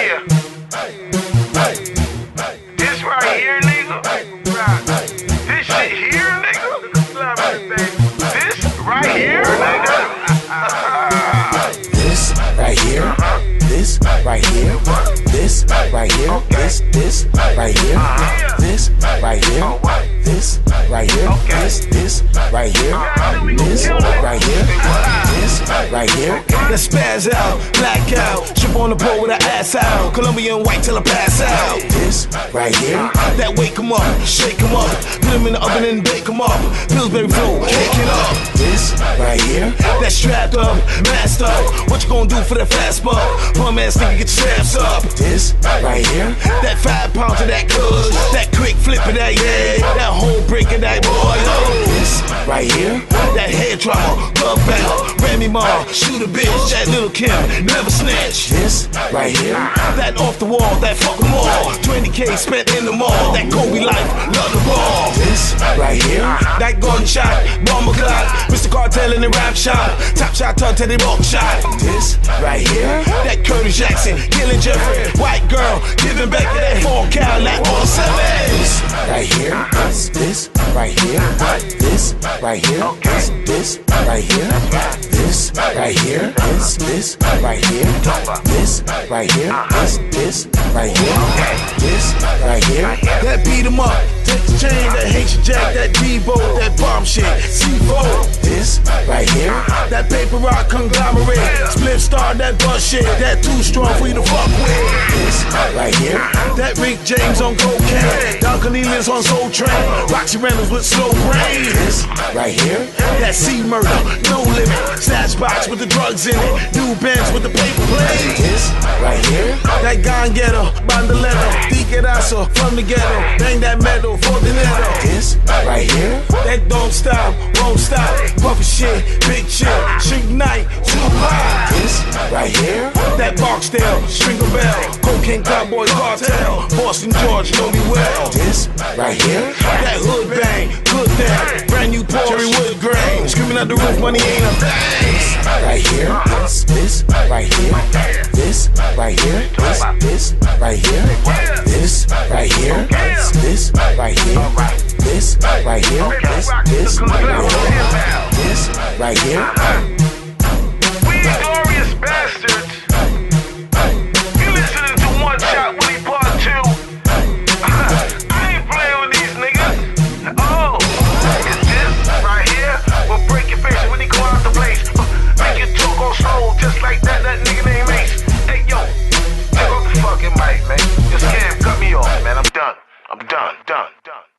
Yeah. This right here, nigga. This shit here, nigga. This right here, nigga. This right here. This right here. This right here. This right here. This right here. This right here. This right here. This right here. This right here. Let's spaz out, black out, trip on the pole with her ass out, Colombian white till I pass out. This right here. That wake 'em up, shake 'em up, put 'em in the oven and bake 'em up. Pillsbury flow, cake it up. This right here. That strapped up, masked up. What you gonna do for that fast buck? Bum ass nigga, get your straps up. This right here. That 5 pounds of that cuz, that quick flip of that that whole break of that boy. This right here. That head drama, glove battle, Remy Ma, shoot a bitch, that little Kim, never snitch. This right here. That off the wall, that fuck 'em all. 20K spent in the mall, that Kobe life, love the ball. This right here. That gunshot, bomber clock, Mr. Cartel in the rap shop, top shot, tuck Teddy Rock shot. This right here. That Curtis Jackson, killing Jeffrey, white girl, giving back to that 4 cal, that 1-7. This right here. This right here. This right here. This right here. This right here. This right here. This right here. This right here. This right here. That beat 'em up, take the chain, that H Jack, that Debo, that bomb shit, C4. This right here. That paper rock conglomerate, split star, that bus shit, that too strong for you to fuck with. This right here. That Rick James on cocaine, Don Cornelius on Soul Train, Roxy Reynolds with slow brain. This right here. That C murder, no limit, snatch box with the drugs in it, new Benz with the paper plate. This right here. That gun getter, bandolero, tiquerazo from the ghetto, bang that metal for the netto. This right here. That don't stop, won't stop, buffy shit, big shit, Suge Knight, Tupac. This right here. That Barksdale, Stringer Bell, Cocaine Cowboy Cartel, Boston George, know me well. This right here. That hood bang, good thing, brand new Porsche, wood grain, screaming out the roof, money ain't a thing. Right here. This right here. This right here. This right here. This right here. This right here. This right here. This right here. This right here. We glorious bastards. You listening to One Shot Willie Part 2. I ain't playing with these niggas. Oh, is this right here will break your face when he go out the place. Make your talk go slow, just like that nigga named Mace. Hey yo, take off the fucking mic, man. This scam cut me off, man. I'm done.